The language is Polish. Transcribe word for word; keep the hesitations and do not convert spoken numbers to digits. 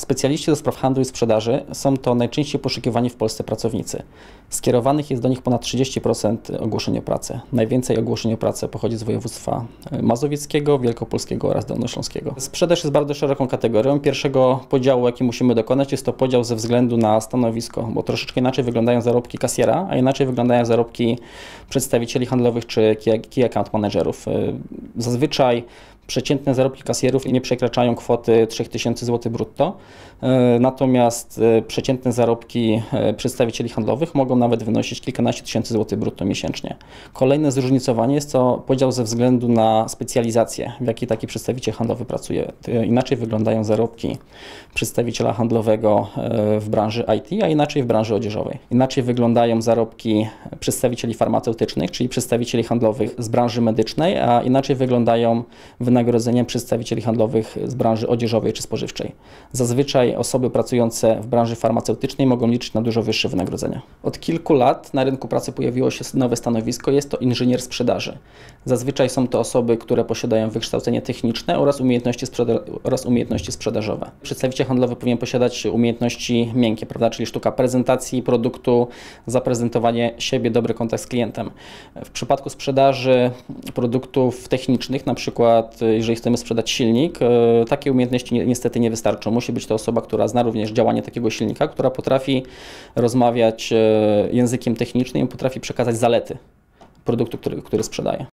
Specjaliści do spraw handlu i sprzedaży są to najczęściej poszukiwani w Polsce pracownicy. Skierowanych jest do nich ponad trzydzieści procent ogłoszeń o pracę. Najwięcej ogłoszeń o pracę pochodzi z województwa mazowieckiego, wielkopolskiego oraz dolnośląskiego. Sprzedaż jest bardzo szeroką kategorią. Pierwszego podziału, jaki musimy dokonać, jest to podział ze względu na stanowisko, bo troszeczkę inaczej wyglądają zarobki kasjera, a inaczej wyglądają zarobki przedstawicieli handlowych czy key account managerów. Zazwyczaj przeciętne zarobki kasjerów nie przekraczają kwoty trzy tysiące złotych brutto, natomiast przeciętne zarobki przedstawicieli handlowych mogą nawet wynosić kilkanaście tysięcy złotych brutto miesięcznie. Kolejne zróżnicowanie jest to podział ze względu na specjalizację, w jakiej taki przedstawiciel handlowy pracuje. Inaczej wyglądają zarobki przedstawiciela handlowego w branży I T, a inaczej w branży odzieżowej. Inaczej wyglądają zarobki przedstawicieli farmaceutycznych, czyli przedstawicieli handlowych z branży medycznej, a inaczej wyglądają wynagrodzenia przedstawicieli handlowych z branży odzieżowej czy spożywczej. Zazwyczaj osoby pracujące w branży farmaceutycznej mogą liczyć na dużo wyższe wynagrodzenia. Od kilku lat na rynku pracy pojawiło się nowe stanowisko, jest to inżynier sprzedaży. Zazwyczaj są to osoby, które posiadają wykształcenie techniczne oraz umiejętności, sprzeda oraz umiejętności sprzedażowe. Przedstawiciel handlowy powinien posiadać umiejętności miękkie, prawda? Czyli sztuka prezentacji produktu, zaprezentowanie siebie, dobry kontakt z klientem. W przypadku sprzedaży produktów technicznych, na przykład jeżeli chcemy sprzedać silnik, takie umiejętności niestety nie wystarczą. Musi być to osoba, która zna również działanie takiego silnika, która potrafi rozmawiać językiem technicznym i potrafi przekazać zalety produktu, który, który sprzedaje.